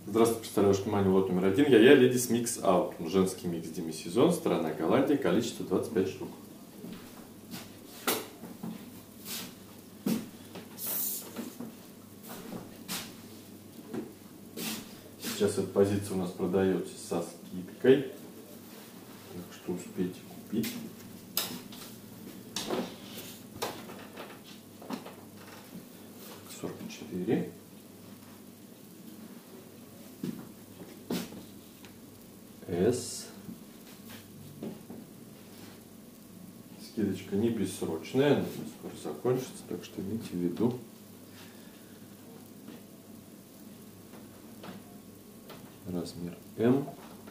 Здравствуйте, представляю ваше внимание, лот номер 1. Я Ladies Mix Out. Женский микс демисезон, страна Голландия, количество 25 штук. Сейчас эта позиция у нас продается со скидкой, так что успейте купить. $44. S. Скидочка не бессрочная, она скоро закончится, так что имейте в виду. Размер М.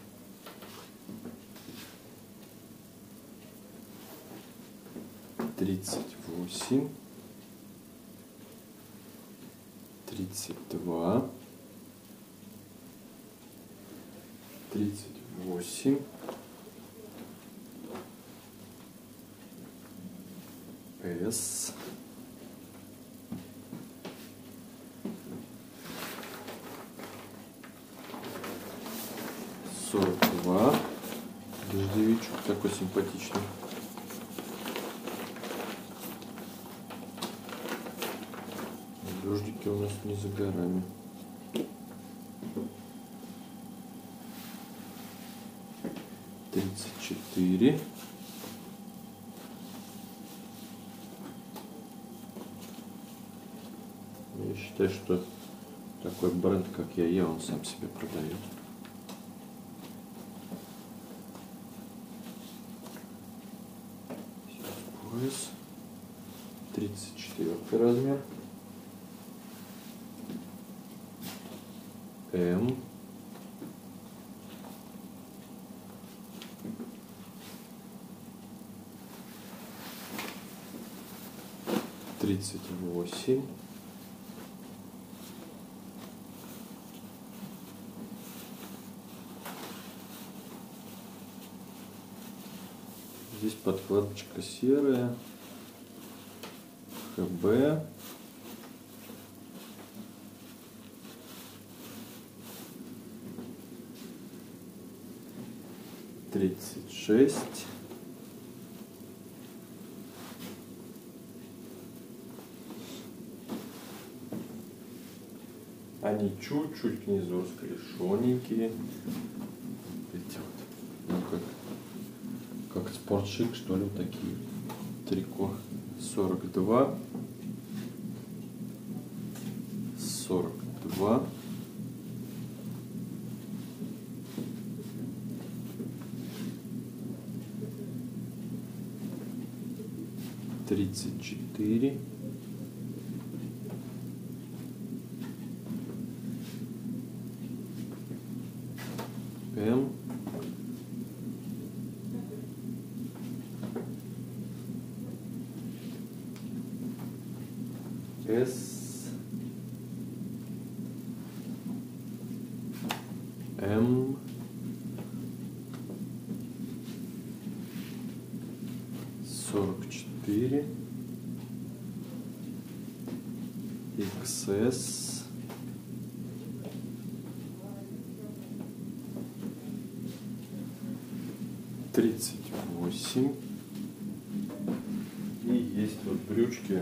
Тридцать 32, 38, S, 42, дождевичок такой симпатичный. Дождики у нас не за горами. $34. Я считаю, что такой бренд, как я, он сам себе продает. Пояс. 34 размер. М. Тридцать 38. Здесь подкладочка серая. ХБ. Тридцать 36. Они чуть-чуть к низу скрешененькие. Эти вот, ну как спортшик, что ли, вот такие. Трико. 42. 42. Тридцать 34. М. С. М. $44. XS. Тридцать 38. И есть вот брючки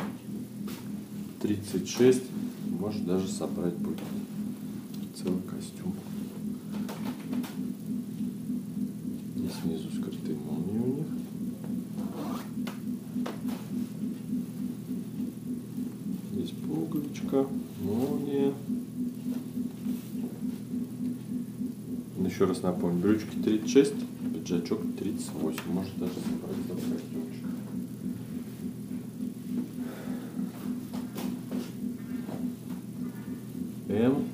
36. Может даже собрать будет целый костюм. Здесь внизу скрытые молнии у них. Здесь пуговичка, молния. Еще раз напомню, брючки 36, пиджачок 38. Может даже собрать целый костюмчик. М.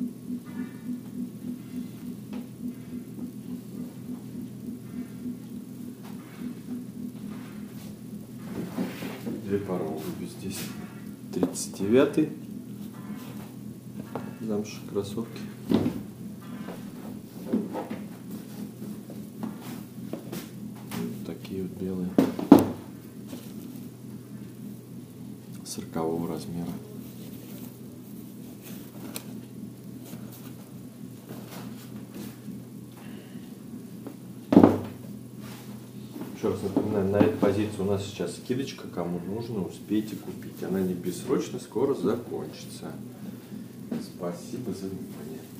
Две пары обуви здесь. 39. Замши кроссовки. Вот такие вот белые. 40 размера. Еще раз напоминаю, на эту позицию у нас сейчас скидочка, кому нужно, успейте купить. Она не бессрочно, скоро закончится. Спасибо за внимание.